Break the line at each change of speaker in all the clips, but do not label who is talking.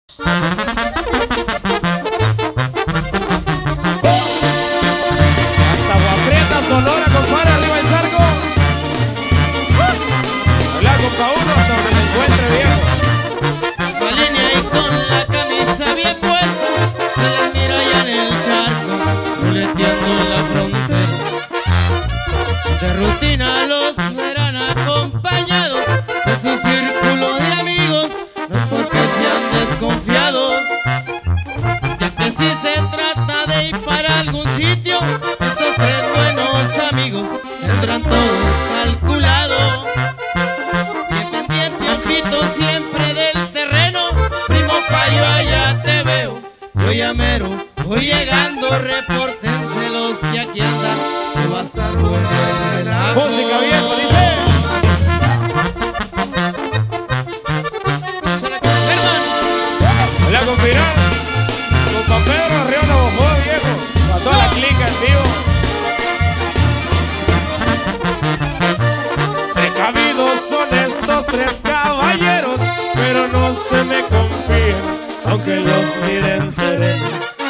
Hasta Guaprieta, Sonora, compadre, arriba el charco. Habla con cada uno hasta donde se encuentre, viejo.
La línea y con la camisa bien puesta, se les mira allá en el charco, ruleteando en la frontera. De rutina los verán acompañados de su círculo de amigos, no es porque sean desconfiados, ya que si se trata de ir para algún sitio, estos tres buenos amigos tendrán todo calculado. Bien pendiente, ojito siempre del terreno, primo payo, allá te veo, yo ya mero, voy llegando, repórtense los que aquí andan, que va a estar bueno el relajo.
Música viejo, dice. Hola con Piral, con Pedro, arriba la bojó, viejo. Para toda la clica en vivo. Precavidos son estos tres caballeros, pero no se me confíen, aunque los miren serenos.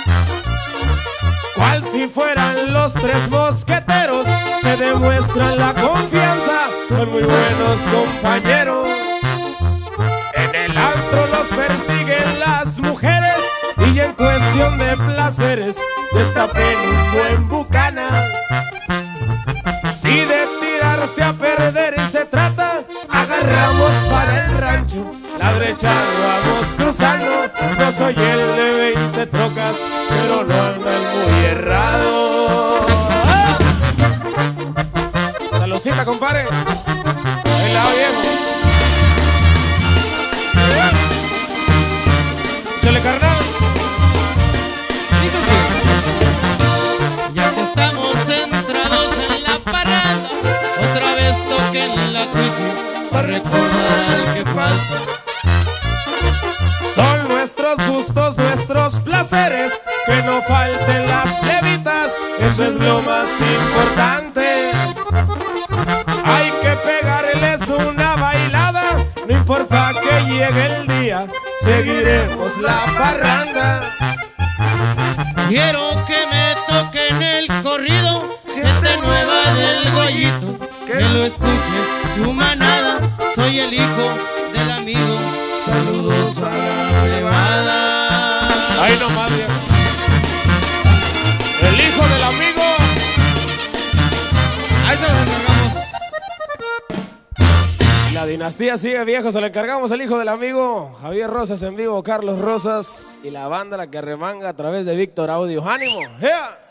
Cual si fueran los tres mosqueteros, se demuestra la confianza, son muy buenos compañeros. En el antro los persiguen las mujeres, y en cuestión de placeres destapen un buen bucanas. Si de tirarse a perder se trata, agarramos para el rancho, la derecha vamos cruzando. No soy el de 20 trocas, pero no andan muy errado. ¡Ah! Saludcita, compadre. El lado viejo. Chale, carnal.
Ya que estamos centrados en la parranda, otra vez toquen la cuchi para recordar al que falta.
Son nuestros gustos, nuestros placeres, que no falten las plebitas, eso es lo más importante. Hay que pegarles una bailada, no importa que llegue el día, seguiremos la parranda.
Quiero que me toquen el corrido, gente nueva del Goyito, que lo escuche su manada, soy el hijo del amigo, saludos a la plebada.
Ahí nomás, viejo. El hijo del amigo.
Ahí se los encargamos.
La dinastía sigue, viejo, se lo encargamos al hijo del amigo Javier Rosas en vivo, Carlos Rosas y la banda La que remanga a través de Víctor Audio. ¡Ánimo! ¡Yeah!